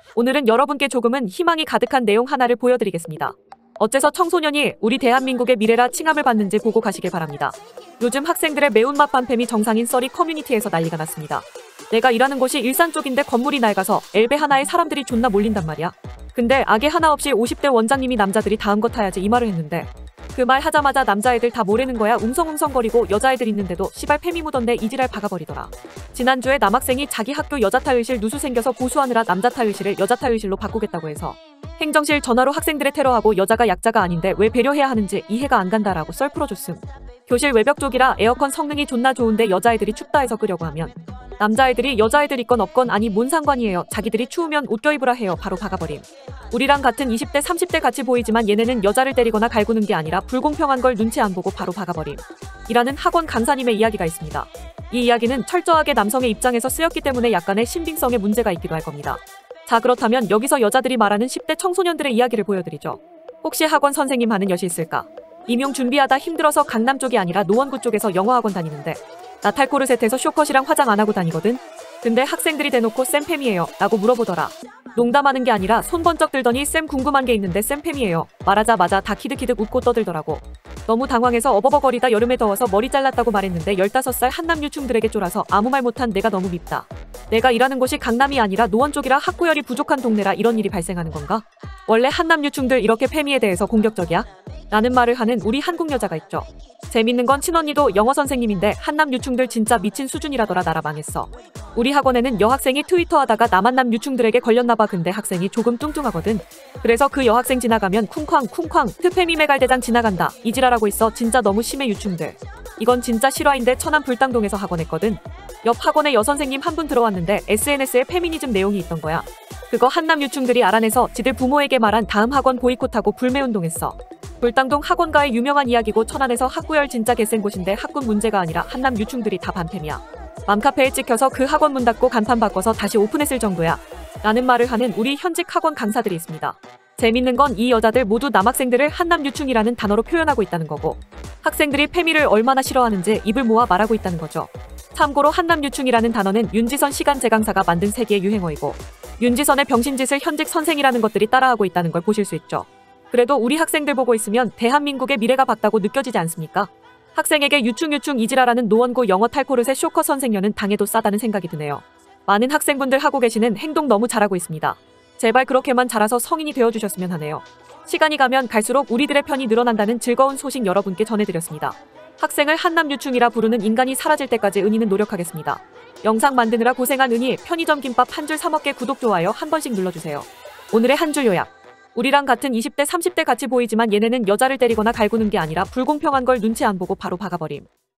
오늘은 여러분께 조금은 희망이 가득한 내용 하나를 보여드리겠습니다. 어째서 청소년이 우리 대한민국의 미래라 칭함을 받는지 보고 가시길 바랍니다. 요즘 학생들의 매운맛 반팸이 정상인 썰이 커뮤니티에서 난리가 났습니다. 내가 일하는 곳이 일산 쪽인데 건물이 낡아서 엘베 하나에 사람들이 존나 몰린단 말이야. 근데 악의 하나 없이 50대 원장님이 남자들이 다음 거 타야지 이 말을 했는데 그 말 하자마자 남자애들 다 뭐래는 거야. 웅성웅성거리고 여자애들 있는데도 시발 페미 묻었네 이지랄 박아버리더라. 지난주에 남학생이 자기 학교 여자 탈의실 누수 생겨서 고수하느라 남자 탈의실을 여자 탈의실로 바꾸겠다고 해서 행정실 전화로 학생들의 테러하고 여자가 약자가 아닌데 왜 배려해야 하는지 이해가 안 간다라고 썰 풀어줬음. 교실 외벽 쪽이라 에어컨 성능이 존나 좋은데 여자애들이 춥다 해서 끄려고 하면 남자애들이 여자애들 있건 없건 아니 뭔 상관이에요. 자기들이 추우면 옷 껴입으라 해요. 바로 박아버림. 우리랑 같은 20대 30대 같이 보이지만 얘네는 여자를 때리거나 갈구는 게 아니라 불공평한 걸 눈치 안 보고 바로 박아버림. 이라는 학원 강사님의 이야기가 있습니다. 이 이야기는 철저하게 남성의 입장에서 쓰였기 때문에 약간의 신빙성에 문제가 있기도 할 겁니다. 자, 그렇다면 여기서 여자들이 말하는 10대 청소년들의 이야기를 보여드리죠. 혹시 학원 선생님 하는 여시 있을까? 임용 준비하다 힘들어서 강남 쪽이 아니라 노원구 쪽에서 영어학원 다니는데 나 탈코르셋에서 쇼컷이랑 화장 안 하고 다니거든? 근데 학생들이 대놓고 쌤 팸이에요 라고 물어보더라. 농담하는 게 아니라 손 번쩍 들더니 쌤 궁금한 게 있는데 쌤 팸이에요 말하자마자 다 키득키득 웃고 떠들더라고. 너무 당황해서 어버버거리다 여름에 더워서 머리 잘랐다고 말했는데 15살 한남 유충들에게 쫄아서 아무 말 못한 내가 너무 밉다. 내가 일하는 곳이 강남이 아니라 노원 쪽이라 학구열이 부족한 동네라 이런 일이 발생하는 건가? 원래 한남 유충들 이렇게 페미에 대해서 공격적이야? 라는 말을 하는 우리 한국 여자가 있죠. 재밌는 건 친언니도 영어 선생님인데 한남 유충들 진짜 미친 수준이라더라. 나라 망했어. 우리 학원에는 여학생이 트위터 하다가 남한남 유충들에게 걸렸나봐. 근데 학생이 조금 뚱뚱하거든. 그래서 그 여학생 지나가면 쿵쾅 트페미 메갈대장 지나간다 이지랄하고 있어. 진짜 너무 심해 유충들. 이건 진짜 실화인데 천안 불당동에서 학원했거든. 옆 학원에 여선생님 한 분 들어왔는데 SNS에 페미니즘 내용이 있던 거야. 그거 한남 유충들이 알아내서 지들 부모에게 말한 다음 학원 보이콧하고 불매운동했어. 불당동 학원가의 유명한 이야기고 천안에서 학구열 진짜 개센 곳인데 학군 문제가 아니라 한남 유충들이 다 반팸이야. 맘카페에 찍혀서 그 학원 문 닫고 간판 바꿔서 다시 오픈했을 정도야. 라는 말을 하는 우리 현직 학원 강사들이 있습니다. 재밌는 건 이 여자들 모두 남학생들을 한남 유충이라는 단어로 표현하고 있다는 거고 학생들이 페미를 얼마나 싫어하는지 입을 모아 말하고 있다는 거죠. 참고로 한남 유충이라는 단어는 윤지선 시간제 강사가 만든 세계의 유행어이고 윤지선의 병신짓을 현직 선생이라는 것들이 따라하고 있다는 걸 보실 수 있죠. 그래도 우리 학생들 보고 있으면 대한민국의 미래가 밝다고 느껴지지 않습니까? 학생에게 유충 이지라라는 노원구 영어 탈코르셋 쇼커 선생녀는 당해도 싸다는 생각이 드네요. 많은 학생분들 하고 계시는 행동 너무 잘하고 있습니다. 제발 그렇게만 자라서 성인이 되어주셨으면 하네요. 시간이 가면 갈수록 우리들의 편이 늘어난다는 즐거운 소식 여러분께 전해드렸습니다. 학생을 한남 유충이라 부르는 인간이 사라질 때까지 은희는 노력하겠습니다. 영상 만드느라 고생한 은희 편의점 김밥 한 줄 사 먹게 구독 좋아요 한 번씩 눌러주세요. 오늘의 한 줄 요약. 우리랑 같은 20대 30대 같이 보이지만 얘네는 여자를 때리거나 갈구는 게 아니라 불공평한 걸 눈치 안 보고 바로 박아버림.